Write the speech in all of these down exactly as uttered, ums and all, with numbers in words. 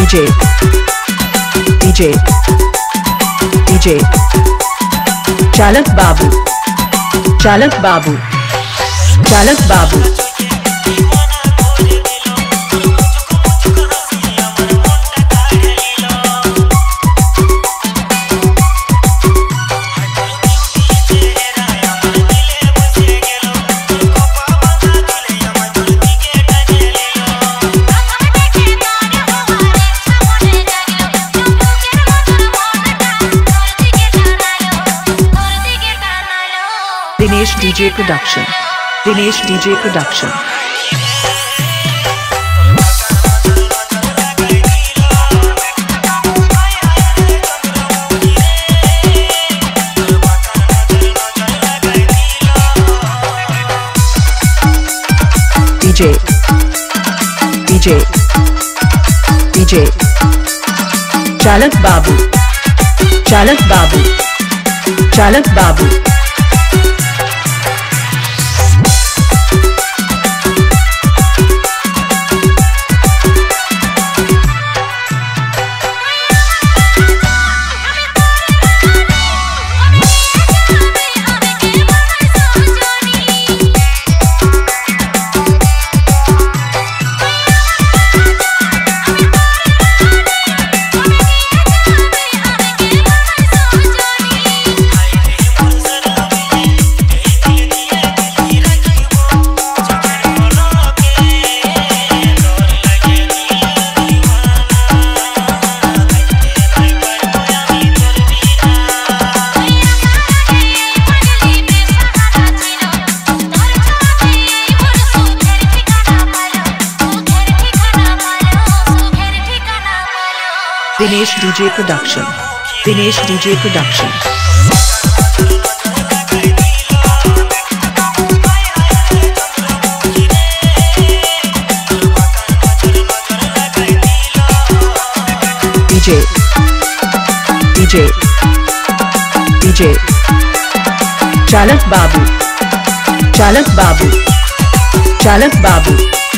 DJ DJ DJ चालक बाबू चालक बाबू चालक बाबू Dinesh DJ production Dinesh DJ production DJ DJ DJ चालक बाबू चालक बाबू चालक बाबू Dinesh DJ production Dinesh DJ production DJ DJ DJ चालक बाबू चालक बाबू चालक बाबू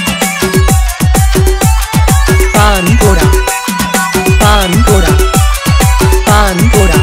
पान घोड़ा पान घोड़ा पान घोड़ा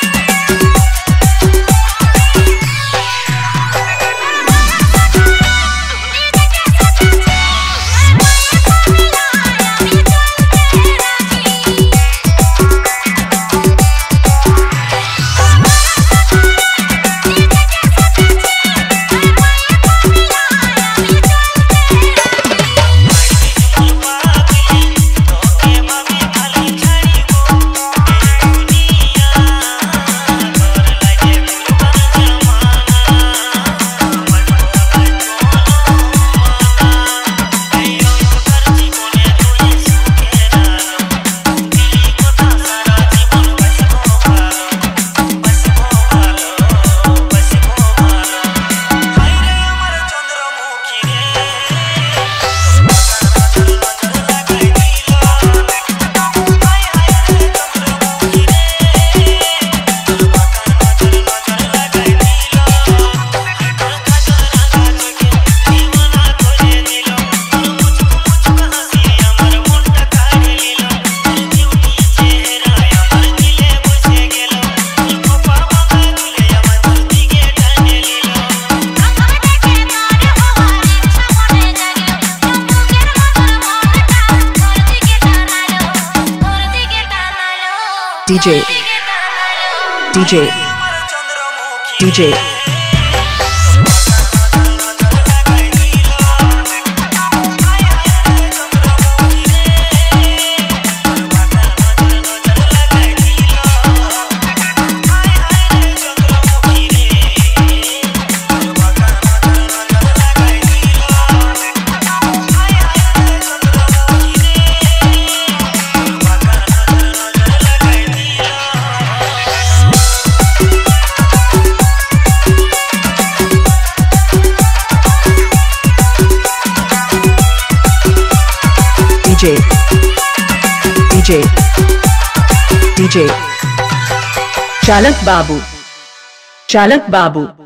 DJ DJ DJ DJ DJ DJ चालक बाबू चालक बाबू